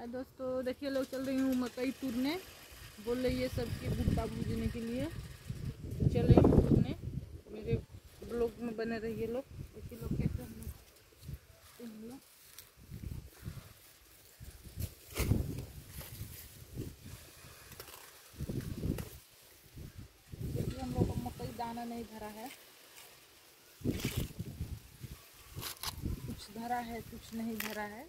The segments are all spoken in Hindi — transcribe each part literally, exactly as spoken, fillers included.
हाय दोस्तों, देखिए लोग चल रही हूँ मकई टूरने। बोल रही है सबकी भुट्टा भूजने के लिए। तो चल रही हूँ टूरने। मेरे ब्लॉग में बने रहिए लोग। देखिए लोग कैसे हम लोग देखिए हम लोग को मकई दाना नहीं धरा है, कुछ धरा है कुछ नहीं धरा है।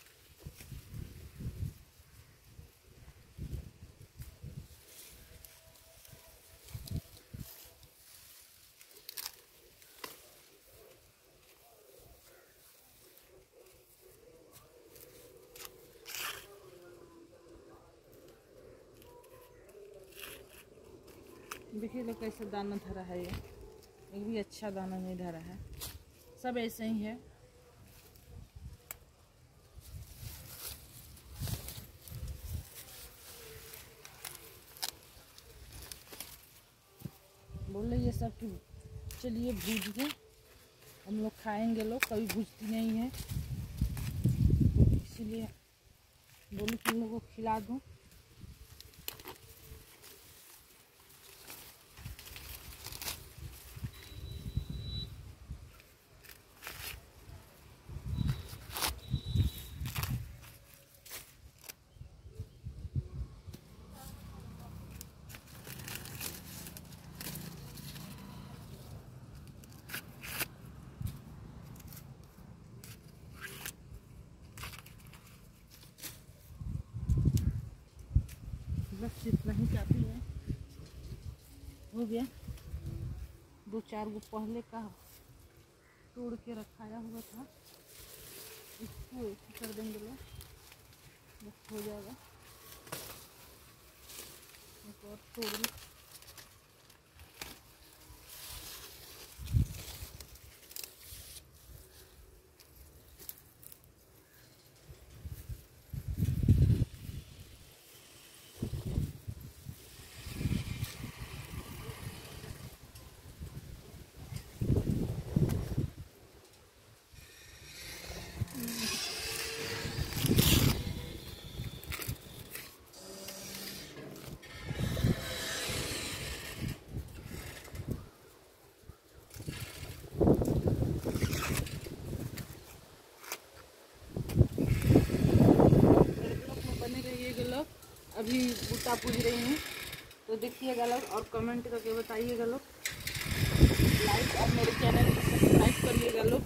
देखिए लोग कैसे दाना धरा है। ये एक भी अच्छा दाना नहीं धरा है, सब ऐसे ही है। बोल रही है सब कि चलिए भूज के हम लोग खाएंगे। लोग कभी भूजती नहीं है, इसीलिए बोलूँ कि इन लोगों को खिला दूँ। बस इतना ही काफ़ी है। हो गया। दो चार गो पहले का तोड़ के रखाया हुआ था, इसको ऐसे कर देंगे लोग, बस हो जाएगा। एक और तोड़ ली। अभी भुट्टा पूज रही हूँ, तो देखिएगा लोग और कमेंट करके बताइएगा लोग। लाइक और मेरे चैनल को सब्सक्राइब करिएगा लोग।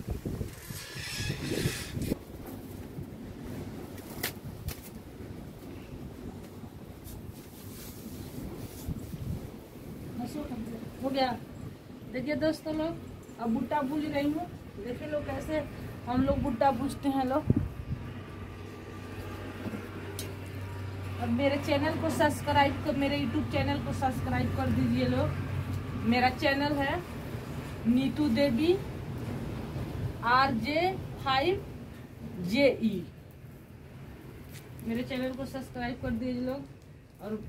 हो गया। देखिए दोस्तों लोग, अब भुट्टा भूज रही हूँ। देखिए लोग कैसे हम लोग भुट्टा भूजते हैं लोग। अब मेरे चैनल को सब्सक्राइब कर मेरे यूट्यूब चैनल को सब्सक्राइब कर दीजिए लोग। मेरा चैनल है Neetu Devi R J five J E. मेरे चैनल को सब्सक्राइब कर दीजिए लोग और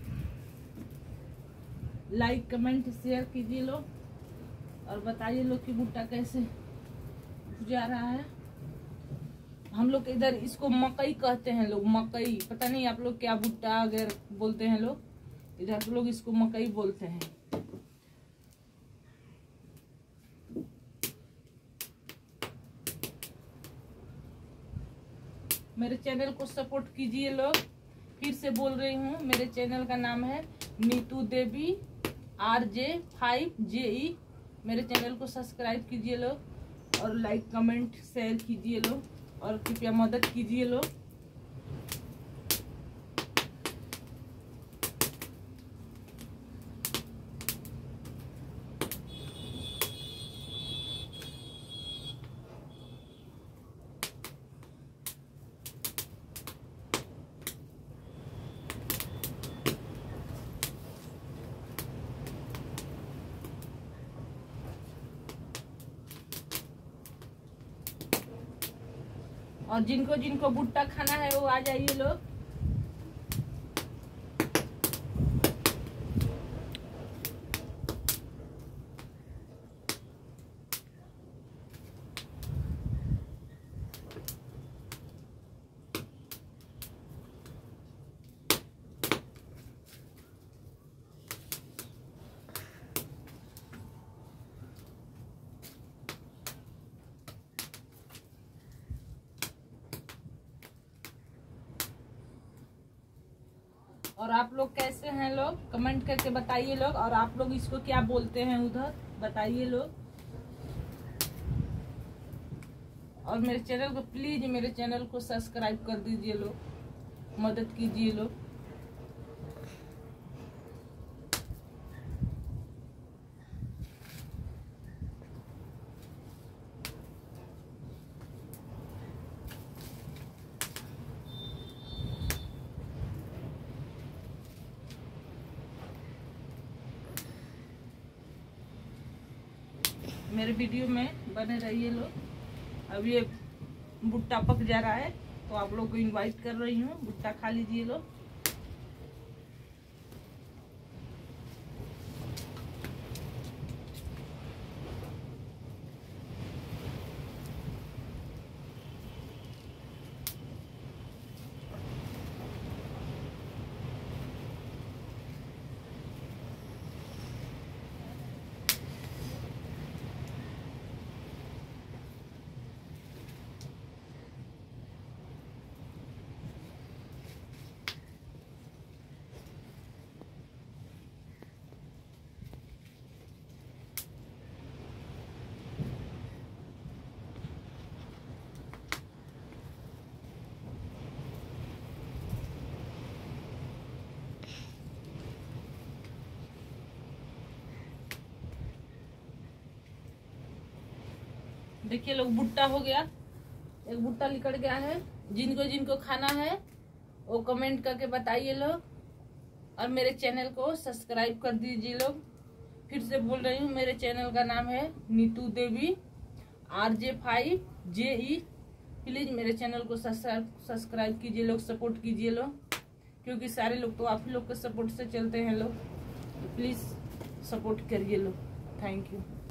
लाइक कमेंट शेयर कीजिए लोग और बताइए लोग कि भुट्टा कैसे भुजा रहा है। हम लोग इधर इसको मकई कहते हैं लोग, मकई। पता नहीं आप लोग क्या भुट्टा अगर बोलते हैं लोग, इधर लोग इसको मकई बोलते हैं। मेरे चैनल को सपोर्ट कीजिए लोग। फिर से बोल रही हूँ, मेरे चैनल का नाम है Neetu Devi R J five J E. मेरे चैनल को सब्सक्राइब कीजिए लोग और लाइक कमेंट शेयर कीजिए लोग और कृपया मदद कीजिए लोग। और जिनको जिनको भुट्टा खाना है वो आ जाइए लोग। और आप लोग कैसे हैं लोग, कमेंट करके बताइए लोग। और आप लोग इसको क्या बोलते हैं उधर, बताइए लोग। और मेरे चैनल को प्लीज मेरे चैनल को सब्सक्राइब कर दीजिए लोग, मदद कीजिए लोग। मेरे वीडियो में बने रहिए लोग। अब ये भुट्टा पक जा रहा है तो आप लोग को इनवाइट कर रही हूँ, भुट्टा खा लीजिए लोग। देखिए लोग, भुट्टा हो गया, एक भुट्टा निकल गया है। जिनको जिनको खाना है वो कमेंट करके बताइए लोग। और मेरे चैनल को सब्सक्राइब कर दीजिए लोग। फिर से बोल रही हूँ, मेरे चैनल का नाम है Neetu Devi R J five J E. Please मेरे चैनल को सब्सक्राइब कीजिए लोग, सपोर्ट कीजिए लोग, क्योंकि सारे लोग तो आप ही लोग के सपोर्ट से चलते हैं लोग। प्लीज सपोर्ट करिए लोग। Thank you.